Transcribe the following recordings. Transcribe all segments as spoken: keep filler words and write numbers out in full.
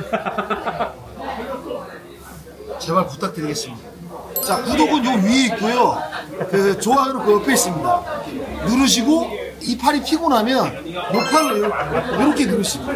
제발 부탁드리겠습니다. 자, 구독은 요 위에 있고요. 그 좋아요는 그 옆에 있습니다. 누르시고 이 팔이 피고 나면 녹화를 이렇게 누르시고.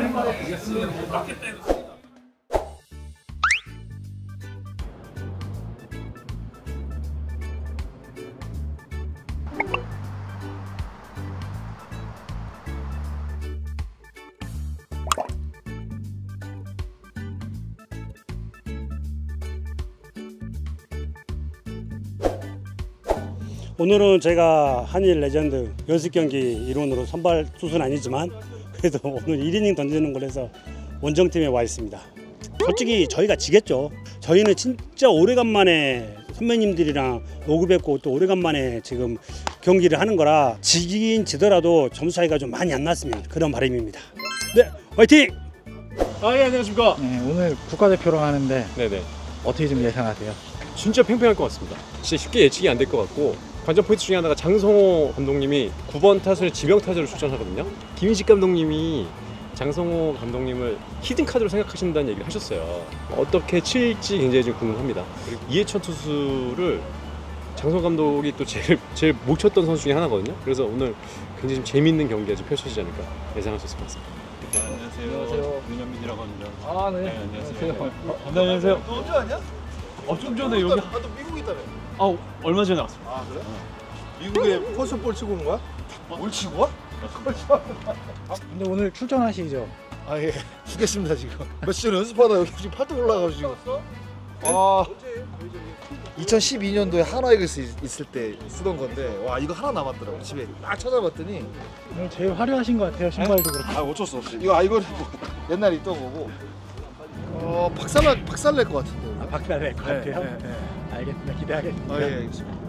오늘은 제가 한일 레전드 연습 경기 일원으로 선발 투수는 아니지만 그래도 오늘 일 이닝 던지는 걸 해서 원정팀에 와 있습니다. 솔직히 저희가 지겠죠. 저희는 진짜 오래간만에 선배님들이랑 오구 뵙고 또 오래간만에 지금 경기를 하는 거라 지긴 지더라도 점수 차이가 좀 많이 안 났으면 그런 바람입니다. 네, 화이팅! 아, 예, 안녕하십니까. 네, 오늘 국가대표랑 하는데 네네. 어떻게 좀 예상하세요? 진짜 팽팽할 것 같습니다. 진짜 쉽게 예측이 안 될 것 같고, 관전 포인트 중에 하나가 장성호 감독님이 구 번 타순을 지명 타자로 출전하거든요. 김인식 감독님이 장성호 감독님을 히든 카드로 생각하신다는 얘기를 하셨어요. 어떻게 칠지 굉장히 좀 궁금합니다. 그리고 이해찬 투수를 장성호 감독이 또 제일 제일 못 쳤던 선수 중에 하나거든요. 그래서 오늘 굉장히 좀 재밌는 경기가 좀 펼쳐지지 않을까 예상할 수 있을 것 같습니다. 네, 안녕하세요. 안녕하세요. 문현민이라고 합니다. 아, 네. 네, 안녕하세요. 어, 안녕하세요. 너 언제 왔냐? 어, 좀 전에 여기 나도 미국 있다며. 아, 얼마 전에 왔습니다. 아, 그래? 미국에 펄스볼 치고 온 거야? 뭘 치고 와? 근데 오늘 출전하시죠? 아, 예. 죽겠습니다, 지금. 며칠 연습하다 여기 지금 팔뚝 올라가지고 지금. 아. 이천십이 년도에 하나 이글스 있을 때 쓰던 건데, 와, 이거 하나 남았더라고. 집에 딱 찾아봤더니. 오늘 제일 화려하신 것 같아요. 신발도 그렇고. 아, 어쩔 수 없어. 이거, 아, 이거 옛날에 있던 거고. 어, 박살, 박살 낼 것 같은데. 아, 박살 낼 것 같아요? 네, 네, 네. 알겠습니다. 기대하겠습니다. 아, 예, 알겠습니다.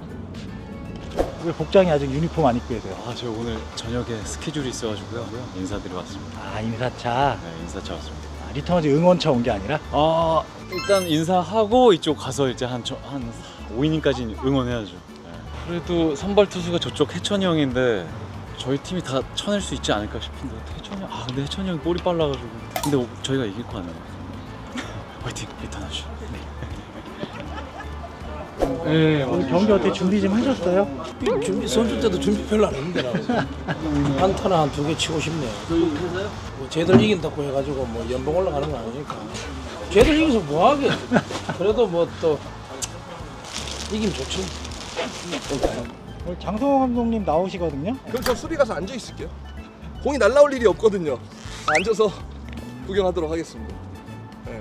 왜 복장이 아직 유니폼 안 입고 계세요? 아, 저 오늘 저녁에 스케줄이 있어가지고요. 인사드리러 왔습니다. 아, 인사차. 네, 인사차 왔습니다. 아, 리턴즈 응원차 온 게 아니라? 아, 일단 인사하고 이쪽 가서 이제 한, 저, 한 오 이닝까지 응원해야죠. 네. 그래도 선발 투수가 저쪽 해천이 형인데 저희 팀이 다 쳐낼 수 있지 않을까 싶은데 해천이 형, 아 근데 해천이 형이 볼이 빨라가지고 근데 저희가 이길 거 같네요. 화이팅! 리턴하죠. 네. 오늘 경기 어떻게 준비 좀 하셨어요? 준비 선수 때도 준비 별로 안 했는데 나 안타나 한 두 개 치고 싶네요. 뭐 쟤들 이긴다고 해가지고 뭐 연봉 올라가는 건 아니니까. 쟤들 이기서 뭐 하게? 그래도 뭐 또 이기면 좋지. 오늘 장성호 감독님 나오시거든요? 그럼 저 수비 가서 앉아 있을게요. 공이 날라올 일이 없거든요. 앉아서 구경하도록 하겠습니다. 네.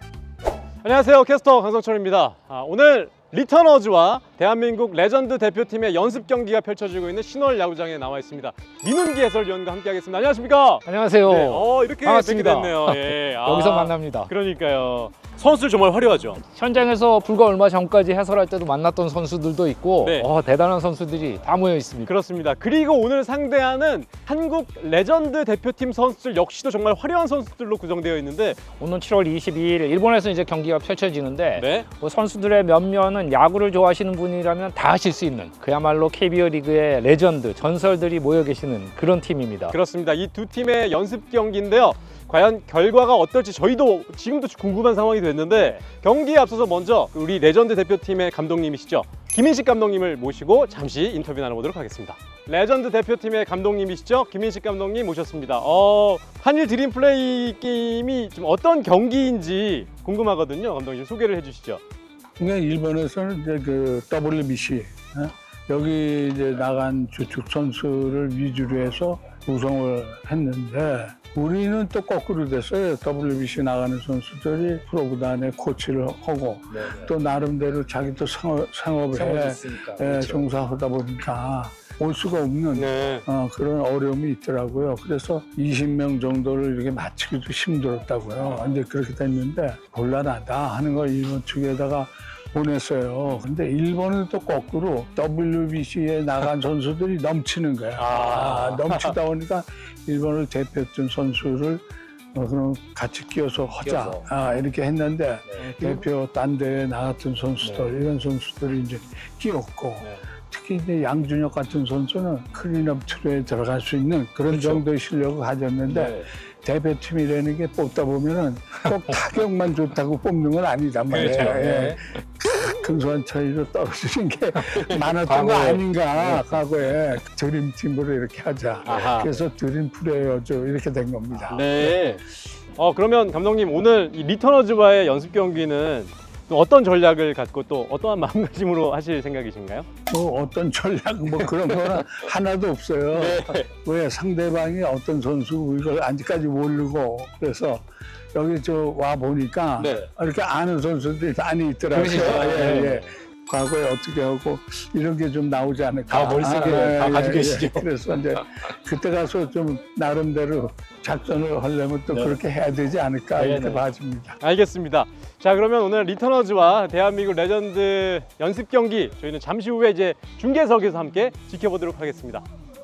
안녕하세요, 캐스터 강성철입니다. 아, 오늘 리터너즈와 대한민국 레전드 대표팀의 연습 경기가 펼쳐지고 있는 신월 야구장에 나와 있습니다. 민훈기 해설위원과 함께 하겠습니다. 안녕하십니까? 안녕하세요. 네, 어, 이렇게 반갑습니다. 뵙게 됐네요. 예. 아, 여기서 만납니다. 그러니까요. 선수들 정말 화려하죠. 현장에서 불과 얼마 전까지 해설할 때도 만났던 선수들도 있고 네. 어, 대단한 선수들이 다 모여 있습니다. 그렇습니다. 그리고 오늘 상대하는 한국 레전드 대표팀 선수들 역시도 정말 화려한 선수들로 구성되어 있는데 오늘 칠월 이십이일 일본에서 이제 경기가 펼쳐지는데 네. 뭐 선수들의 면면은 야구를 좋아하시는 분이라면 다 아실 수 있는 그야말로 케이비오 리그의 레전드 전설들이 모여 계시는 그런 팀입니다. 그렇습니다. 이 두 팀의 연습 경기인데요. 과연 결과가 어떨지 저희도 지금도 궁금한 상황이 됐는데 경기에 앞서서 먼저 우리 레전드 대표팀의 감독님이시죠. 김인식 감독님을 모시고 잠시 인터뷰 나눠보도록 하겠습니다. 레전드 대표팀의 감독님이시죠. 김인식 감독님 모셨습니다. 어, 한일 드림 플레이 게임이 좀 어떤 경기인지 궁금하거든요. 감독님 소개를 해주시죠. 그러니까 일본에서는 이제 그 더블유비씨 어? 여기 이제 나간 주축 선수를 위주로 해서 구성을 했는데 우리는 또 거꾸로 됐어요. 더블유비씨 나가는 선수들이 프로구단에 코치를 하고 네네. 또 나름대로 자기도 상업, 상업에 예, 그렇죠. 종사하다 보니까 올 수가 없는 네. 어, 그런 어려움이 있더라고요. 그래서 이십 명 정도를 이렇게 맞추기도 힘들었다고요. 이제 그렇게 됐는데 곤란하다 하는 걸 일본 측에다가 보냈어요. 근데 일본은 또 거꾸로 더블유비씨에 나간 선수들이 넘치는 거야. 아, 넘치다 보니까 일본을 대표했던 선수를 어, 그럼 같이 끼워서 하자. 끼워서. 아, 이렇게 했는데 네. 대표 딴 데에 나갔던 선수들 네. 이런 선수들이 이제 끼웠고 네. 특히 이제 양준혁 같은 선수는 클린업 트로에 들어갈 수 있는 그런 그렇죠. 정도의 실력을 가졌는데 네. 대표팀이라는 게 뽑다 보면은 꼭 타격만 좋다고 뽑는 건 아니단 말이에요. 그렇죠. 예. 근소한 차이로 떨어지는 게 많았던 거 아닌가, 과거에. 드림팀으로 이렇게 하자. 아하. 그래서 드림 플레이어죠. 이렇게 된 겁니다. 네. 어 그러면 감독님 오늘 이 리터너즈와의 연습 경기는 또 어떤 전략을 갖고 또 어떠한 마음가짐으로 하실 생각이신가요? 뭐 어떤 전략 뭐 그런 거는 하나도 없어요. 왜 상대방이 어떤 선수 이걸 아직까지 모르고 그래서 여기 저 와 보니까 네. 이렇게 아는 선수들이 많이 있더라고요. 그러시죠. 예, 예. 과거에 어떻게 하고 이런 게 좀 나오지 않을까. 다 머릿속에 아, 다 예, 가지고 예, 계시죠. 예. 그래서 이제 그때 가서 좀 나름대로 작전을 하려면 또 네. 그렇게 해야 되지 않을까 네, 이렇게 네. 봐집니다. 알겠습니다. 자 그러면 오늘 리터너즈와 대한민국 레전드 연습 경기 저희는 잠시 후에 이제 중계석에서 함께 지켜보도록 하겠습니다.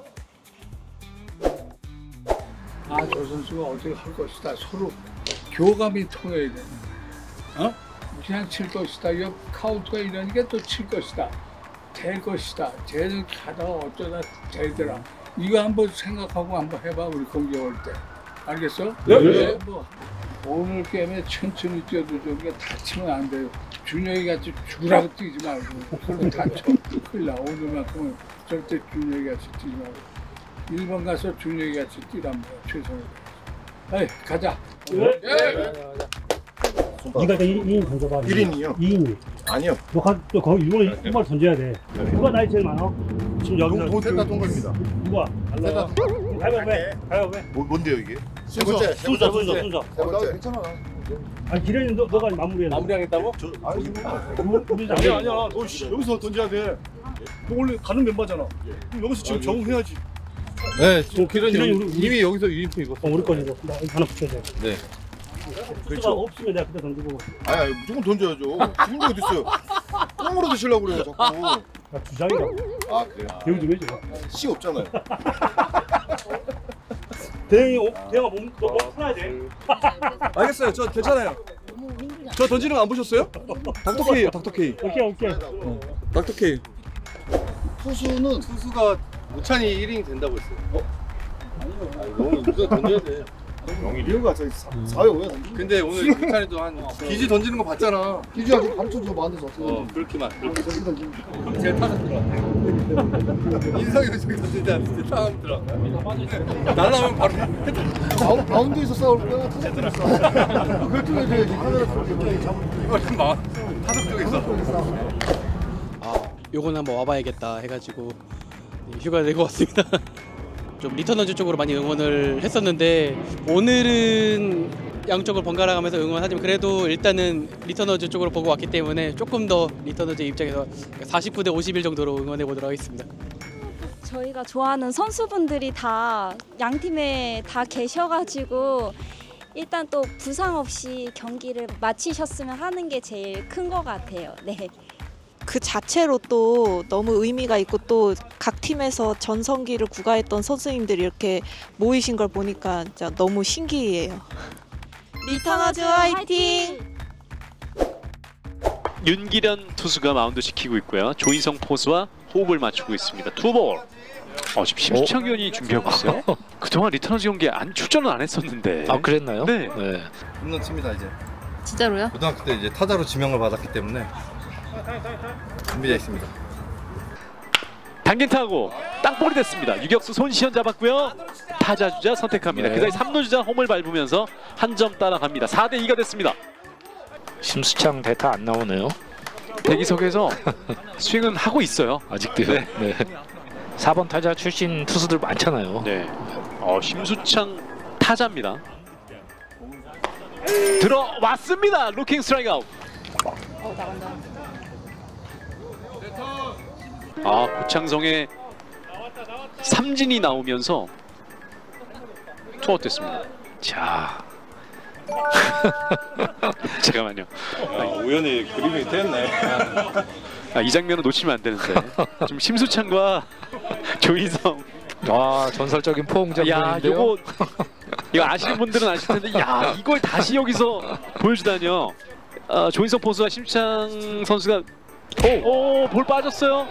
아, 저 선수가 어떻게 할 것이다. 서로 교감이 통해야 돼. 어? 그냥 칠 것이다. 이 카운트가 이러니까 또 칠 것이다. 될 것이다. 쟤는 가다가 어쩌다 되더라. 이거 한번 생각하고 한번 해봐. 우리 공격할 때. 알겠어? 네. 네. 뭐 오늘 게임에 천천히 뛰어도 저게 다치면 안 돼요. 준영이 같이 죽으라고 뛰지 말고. 그러면 다쳐. 큰일 나. 오늘만큼은 절대 준영이 같이 뛰지 말고. 일 번 가서 준영이 같이 뛰란 말이야. 최선을 다해서. 에이, 가자. 네. 예. 네가 일 인 던져봐. 일 인이요? 이 인이. 아니요. 너 가, 너 거기 이번에 한 발 던져야 돼. 누가 나이 제일 많아? 지금 여기서 동태가 동갑입니다. 누가? 달라. 가위바위보 해. 가위바위보 해. 뭐, 뭔데요 이게? 세 순서, 번째. 순서, 순서, 순서. 세 번째. 괜찮아. 아니 기련이 너 너가 마무리해. 마무리하겠다고? 아니, 우리 아니야 아니야 너 씨, 여기서 던져야 돼. 너 원래 가는 멤버잖아. 그럼 여기서 지금 적응해야지. 네, 저 기련이 기련이 우리- 이미 여기서 유니폼 입었어. 어, 우리 거니까 나 하나 붙여야 돼. 네. 그렇죠. 없으면 내가 그때 던지고. 아니, 아니 무조건 던져야죠. 죽은 적 어딨어요? 꽁으로 드시려고 그래요 자꾸. 나 주장이라고. 아 그래요? 대우 좀 해줘. 씨 없잖아요. 대영이 어, 대영아 몸 너몸 풀어야 돼. 알겠어요. 저 괜찮아요. 저 던지는 거 안 보셨어요? 닥터케이요, 닥터케이. 오케이 오케이. 닥터케이. 투수는 투수가 우찬이 일 인이 된다고 했어요. 어? 아니요. 너무 우선 던져야 돼. 이유가 저희 사회 오해 던지. 근데 오늘 우찬이도 한 기지 던지는 거 봤잖아. 기주야 지금 감초 저 만들어서 어떻게 어, 던지? 그렇게만. 저기 던지. 제일 타자 들어. 인성이 저기 던질 때 진짜 타자 들어. 날라오면 바로 바운- 바운드에서 싸울 거야? 타석에서 싸울 거야? 결정해줘야지. 카메라 잡고 이번엔 막 타석 쪽에서. 아, 요건 한번 와봐야겠다 해가지고 휴가를 내고 왔습니다. 좀 리터너즈 쪽으로 많이 응원을 했었는데 오늘은 양쪽을 번갈아 가면서 응원하지만 그래도 일단은 리터너즈 쪽으로 보고 왔기 때문에 조금 더 리터너즈 입장에서 사십구 대 오십일 정도로 응원해 보도록 하겠습니다. 저희가 좋아하는 선수분들이 다 양 팀에 다 계셔가지고 일단 또 부상 없이 경기를 마치셨으면 하는 게 제일 큰 것 같아요. 네. 그 자체로 또 너무 의미가 있고 또 각 팀에서 전성기를 구가했던 선수님들이 이렇게 모이신 걸 보니까 진짜 너무 신기해요. 리터너즈 화이팅! 윤기련 투수가 마운드 지키고 있고요. 조인성 포수와 호흡을 맞추고 있습니다. 투볼. 어, 지금 심수창 위원이 준비하고 있어요. 그동안 리터너즈 경기에 안 출전은 안 했었는데. 아 그랬나요? 네. 네. 홈런 칩니다 이제. 진짜로요? 고등학교 때 이제 타자로 지명을 받았기 때문에 준비되어 있습니다. 당긴 타고 땅볼이 됐습니다. 유격수 손시현 잡았고요. 타자 주자 선택합니다. 네. 그 사이 삼 루 주자 홈을 밟으면서 한 점 따라갑니다. 사 대 이가 됐습니다. 심수창 대타 안 나오네요. 대기석에서 스윙은 하고 있어요. 아직도요. 네. 네. 사 번 타자 출신 투수들 많잖아요. 네. 어, 심수창 타자입니다. 들어왔습니다. 루킹 스트라이크 아웃. 어, 나간다. 아, 고창성의 삼진이 나오면서 투아웃됐습니다. 자, 잠깐만요. 아, 우연히 그림이 됐네. 아, 이 장면을 놓치면 안 되는데. 좀 심수창과 조인성. 아, 전설적인 포옹 야, 장면인데요. 요거 이거 아시는 분들은 아실 텐데, 야, 이걸 다시 여기서 보여주다니요. 어, 조인성 포수와 심수창 선수가 오, 오, 볼 빠졌어요.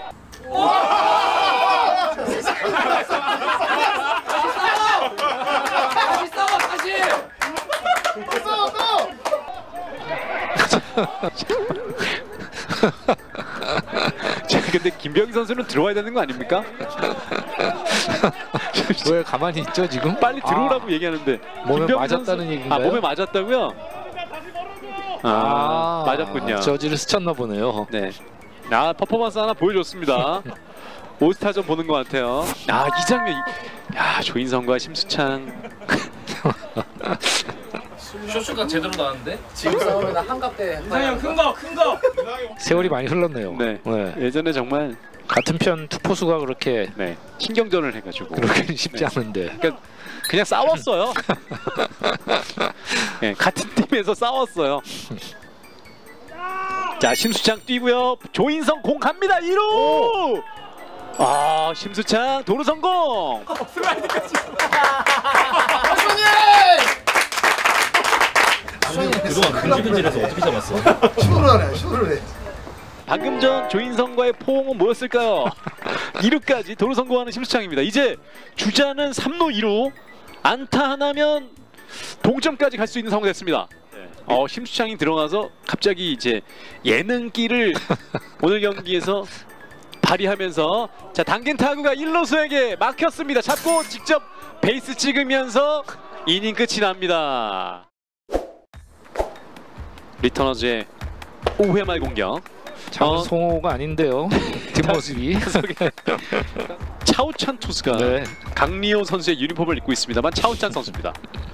다시 싸워 다시. 자, 근데 김병희 선수는 들어와야 되는 거 아닙니까? 왜 가만히 있죠 지금? 빨리 들어오라고 얘기하는데 몸에 김병희 맞았다는 선수- 얘기인가요? 아 몸에 맞았다고요? 아, 맞았군요. 저지를 스쳤나 보네요. 네. 아 퍼포먼스 하나 보여줬습니다. 올스타전 보는 것 같아요. 아 이 장면, 이- 야 조인성과 심수창. 쇼츠가 제대로 나왔는데? 지금 싸우면 한갑대. 이상형 큰 거, 큰 거. 세월이 많이 흘렀네요. 네. 예전에 정말 같은 편 투포수가 그렇게 네. 신경전을 해가지고 그렇게 쉽지 않은데. 그러니까 그냥 싸웠어요. 네, 같은 팀에서 싸웠어요. 자 심수창 뛰고요. 조인성 공 갑니다. 일 루. 아 심수창 도루 성공. 그동안 근질근질해서 어떻게 잡았어? 시도를 하네, 시도를 해. 방금 전 조인성과의 포옹은 뭐였을까요? 이 루까지 도루 성공하는 심수창입니다. 이제 주자는 삼 루 이 루, 안타 하나면 동점까지 갈 수 있는 상황이 됐습니다. 어, 심수창이 들어가서 갑자기 이제 예능기를 오늘 경기에서 발휘하면서 자 당긴 타구가 일 루수에게 막혔습니다. 잡고 직접 베이스 찍으면서 이닝 끝이 납니다. 리터너즈의 오 회 말 공격. 장성호가 아닌데요. 뒷모습이. 차우찬 투수가 네. 강리호 선수의 유니폼을 입고 있습니다만 차우찬 선수입니다.